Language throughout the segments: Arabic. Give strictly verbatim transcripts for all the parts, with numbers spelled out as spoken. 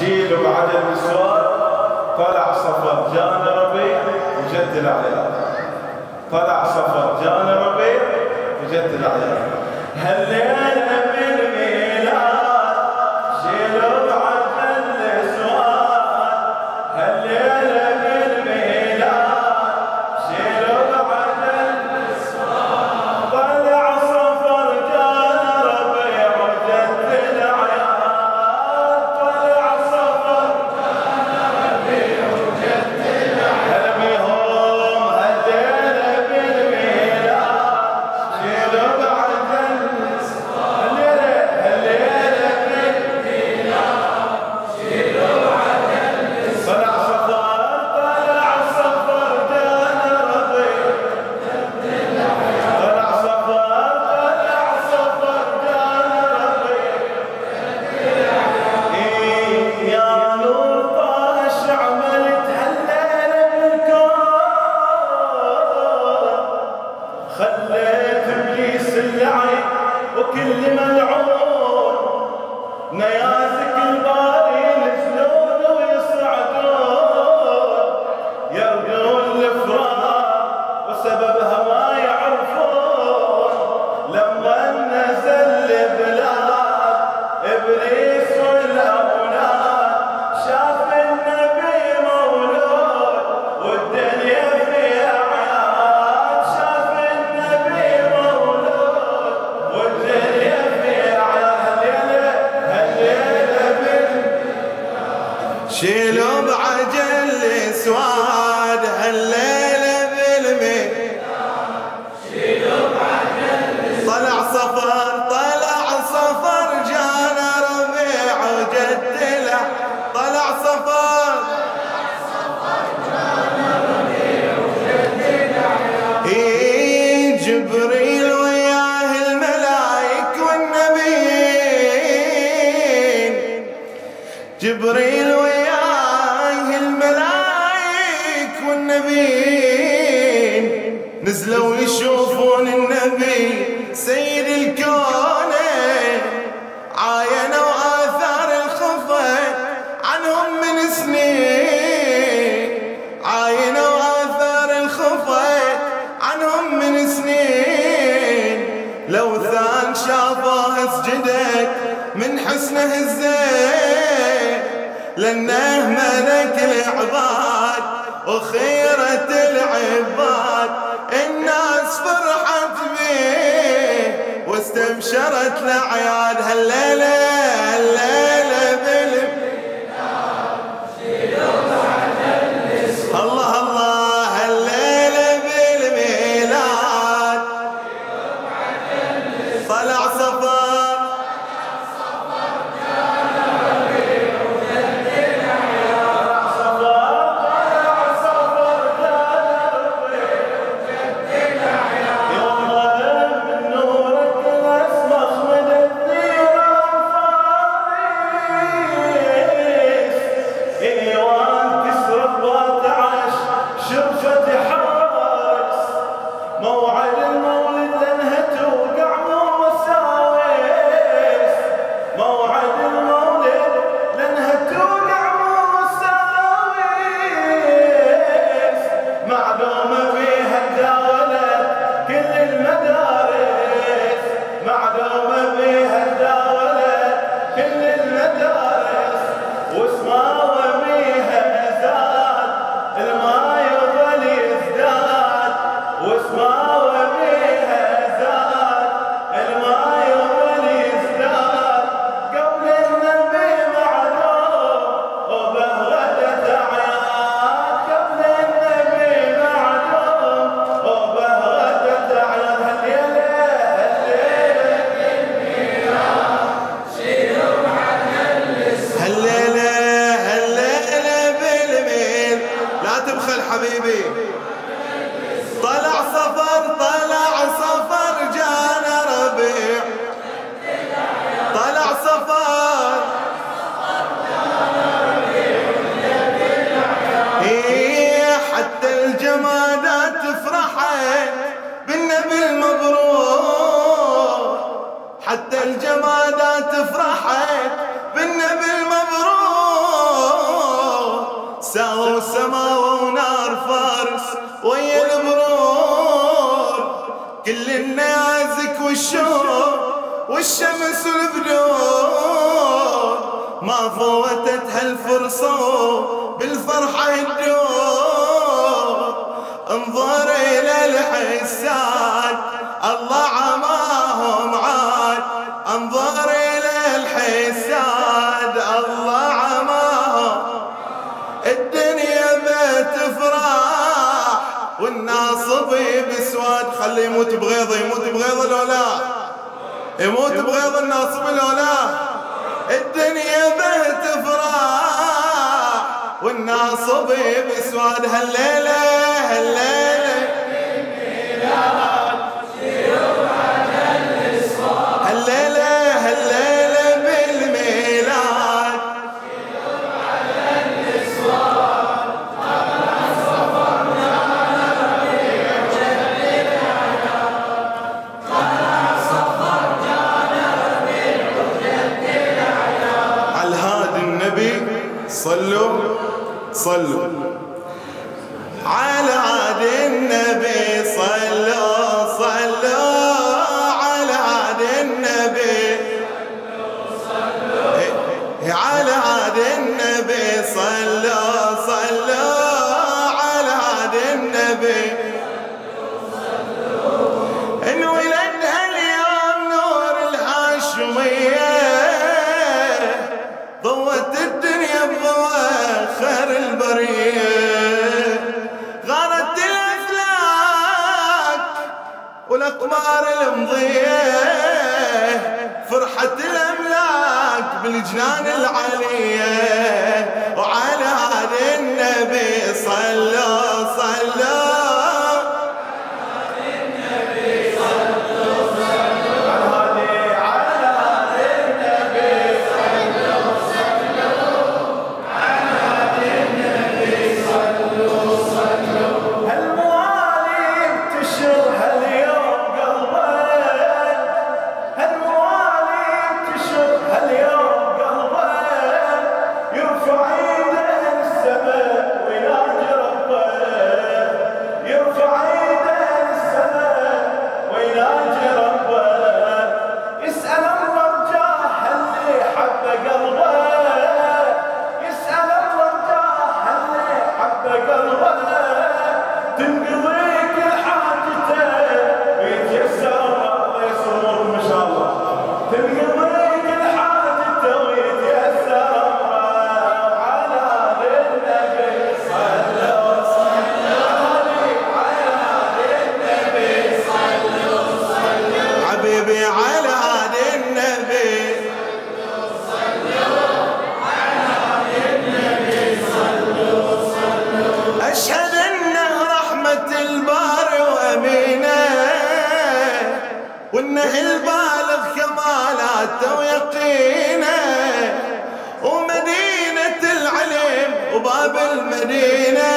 شيلوا بعد النسوان. طلع صفر جانا ربيع وجد العيال. طلع صفر جانا ربيع وجد العيال. هالليلة بالميلاد شيلوا بعد النسوان. هالليلة بالميلاد شيلوا بعد النسوان. طلع صفر جانا ربيع وجد العيال. طلع صفر جانا ربيع وجد العيال. هلا بيهم هالليلة بالميلاد شيلوا بعد النسوان. هالليلة هالليلة بالميلاد شيلوا بعد النسوان. طلع صفر طلع صفر جانا ربيع. طلع صفر طلع صفر جانا ربيع. إيه يا نور طاش عملت هالليلة بالكون. خليت ابليس اللعين وكل ملعون. نيازك الباري ينزلون ويصعدون. يرقون الفراق وسببها ما يعرفون. لما نزل البلاد ابليس والاولاد شاف النبي مولود والدنيا فيها عيال. شاف النبي مولود والدنيا فيها عيال. هالليلة هالليلة شيلوا بعجل اسواد. هالليلة بالميلاد شيلوا بعجل. طلع صفر طلع صفر جانا ربيع وجد له. طلع صفر إيه جبريل وياه الملايك والنبيين. جبريل وياه الملايك والنبيين نزلوا يشوفون النبي سيد الكون. عاينوا آثار الخفا عنهم من سنين. عاينوا آثار الخفا عنهم من سنين. لوثان شافوها سجدت من حسنه الزين. لأنه ملك العباد وخيرة العباد. الناس فرحت به واستبشرت الأعياد. هالليلة هالليلة بالميلاد شيلوا بعد النسوان. الله الله هالليلة بالميلاد شيلوا بعد النسوان. طلع صفر يوم من نورك الأسمخ من الديران. كل النازك والشوق والشمس والبدور ما فوتت هالفرصة بالفرحة الدور. انظر إلى الحساد الله عماهم عاد، انظر إلى الحساد الله عماهم. الدنيا بتفرح والناصب بسواد. خلي يموت بغيظه، يموت بغيظه لو لا يموت بغيظ الناصب لو لا. الدنيا بتفرح والناصب بسواد. هالليلة هالليلة هالليلة هالليلة بالميلاد. على الهادي النبي صلوا صلوا على هادي النبي صلوا صلوا على هادي النبي على هادي النبي صلوا صلوا على هادي النبي. انولد هاليوم نور الهاشمية ضوت الدنيا بضوء خير البرية. غارت الأفلاك والأقمار المضية فرحة الأملاك بالجنان العالية. وعلى هادي النبي صلوا صلوا وانه البالغ كمالاته ويقينه ومدينة العلم وباب المدينة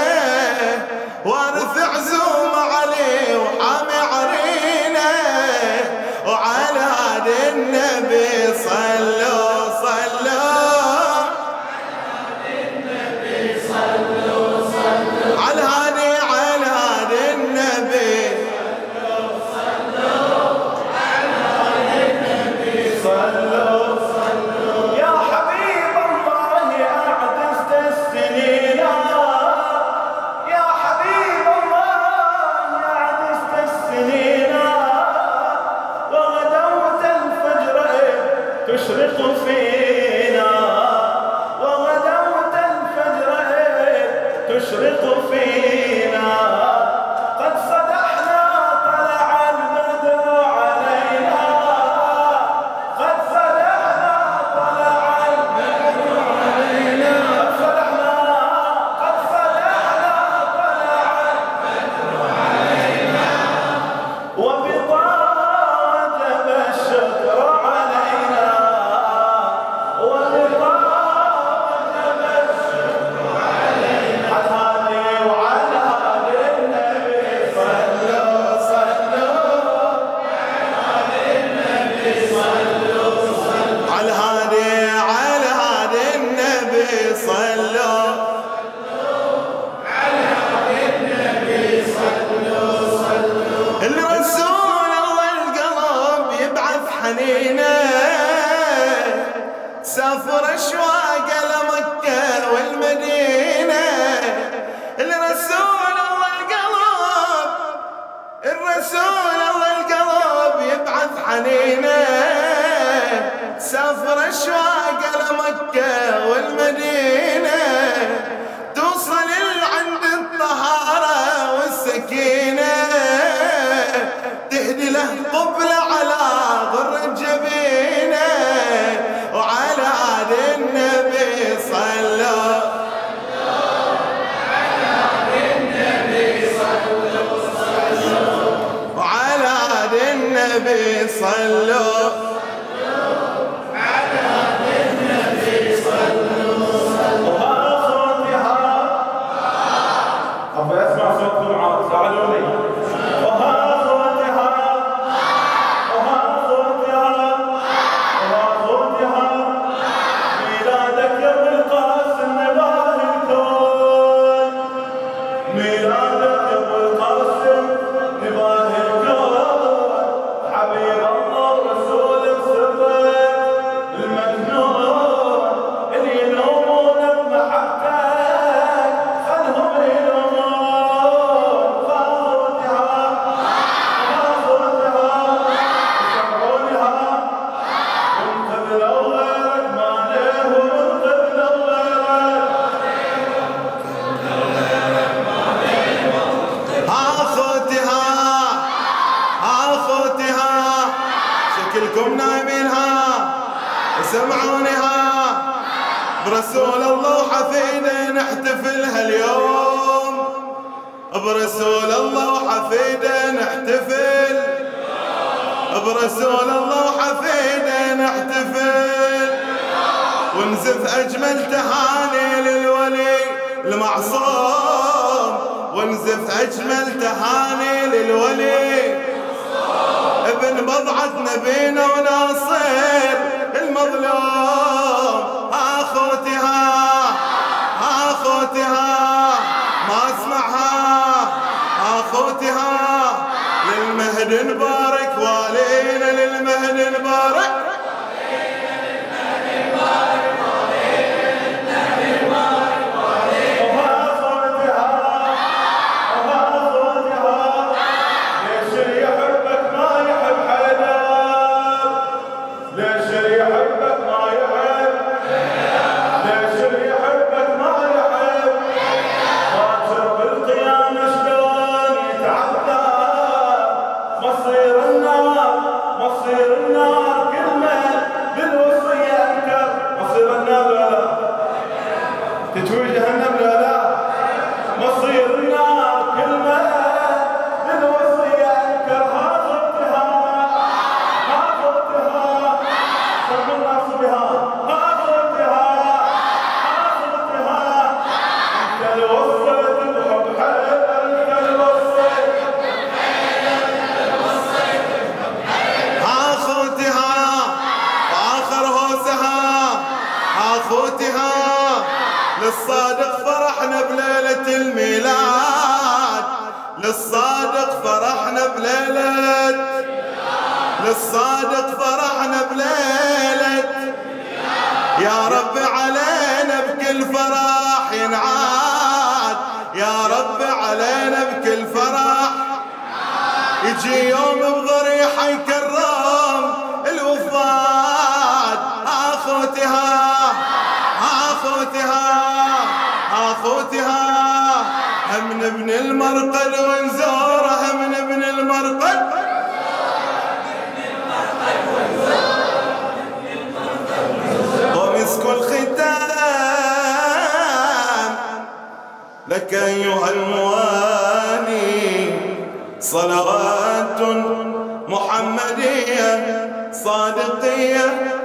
وارث عزوم عليه وحامي عرينه. وعلى هادي النبي صلوا صلوا على هادي على هادي النبي تشرق فينا وغدوة الفجر تشرق فينا. قد صدحنا طلع البدر علينا، قد صدحنا طلع البدر علينا، قد صدحنا قد صدحنا طلع البدر علينا. وبطا وجب الشكر علينا سافر أشواق لمكة والمدينة، الرسول الله القلب الرسول الله القلب يبعث حنينه، سافر أشواق لمكة والمدينة، توصل عند الطهارة والسكينة، تهدي له قبلة على ضر الجبينة، وعلى عهد النبي صلوا على عهد النبي صلوا وعلى عهد النبي صلوا على عهد النبي صلوا. وها صوتها أبغى أسمع صوتكم عاد ساعدوني. وها صوتها وها صوتها وها صوتها ميلادك يا ابن القاسم نباه الكون، ميلادك يا ابن القاسم نباه الكون، حبيب الله ورسول السر المجنون، اللي يلومون بمحبتك خلهم يلومون. فاصوتها فاصوتها يسمعونها وانقذ لو غيرك ما له، وانقذ لو غيرك ها خوتها ها خوتها شكلكم نايمينها سمعونها، برسول الله وحفيده نحتفلها اليوم، برسول الله وحفيده نحتفل، برسول الله وحفيده نحتفل، ونزف أجمل تهاني للولي المعصوم، ونزف أجمل تهاني للولي ابن بضعة نبينا وناصر المظلوم. ها خوتها ها خوتها ما اسمعها، ها خوتها للمهد نبارك والينا، للمهد نبارك تجوي جهنم لا لا، مصير النار كلمة بالوصية انكر. ها صوتها ها صوتها صب الناس بها، ها صوتها ها صوتها انت الوصيت بحب حيل، انت الوصيت ها خوتها وآخر هوسها، ها خوتها للصادق فرحنا بليلة الميلاد، للصادق فرحنا بليلة للصادق فرحنا بليلة، يا رب علينا بكل فرح ينعاد، يا رب علينا بكل فرح، يجي يوم بضريحة يكرم الوفاد. ها خوتها ها خوتها ها خوتها هم نبن المرقد ونزوره، هم نبن المرقد ومسك الختام لك أيها الموالي، صلوات محمدية صادقية